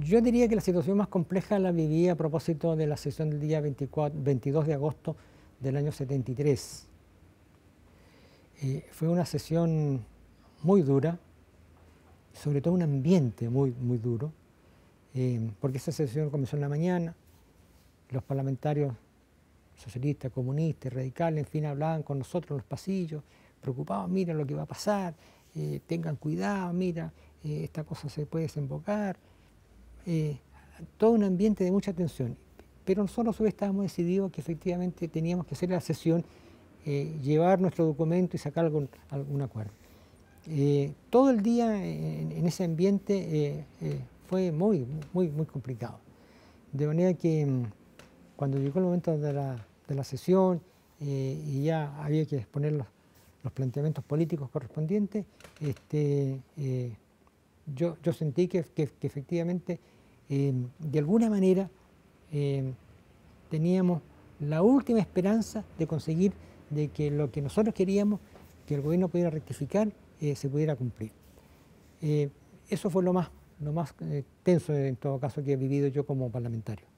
Yo diría que la situación más compleja la viví a propósito de la sesión del día 22 de agosto del año 73. Fue una sesión muy dura, sobre todo un ambiente muy duro, porque esa sesión comenzó en la mañana, los parlamentarios socialistas, comunistas, radicales, en fin, hablaban con nosotros en los pasillos, preocupados, mira lo que va a pasar, tengan cuidado, mira, esta cosa se puede desembocar, todo un ambiente de mucha tensión. Pero nosotros hoy estábamos decididos que efectivamente teníamos que hacer la sesión, llevar nuestro documento y sacar algún acuerdo. Todo el día en ese ambiente fue muy complicado. De manera que cuando llegó el momento de la sesión y ya había que exponer los planteamientos políticos correspondientes, yo sentí que efectivamente, de alguna manera, teníamos la última esperanza de conseguir de que lo que nosotros queríamos, que el gobierno pudiera rectificar, se pudiera cumplir. Eso fue lo más tenso en todo caso que he vivido yo como parlamentario.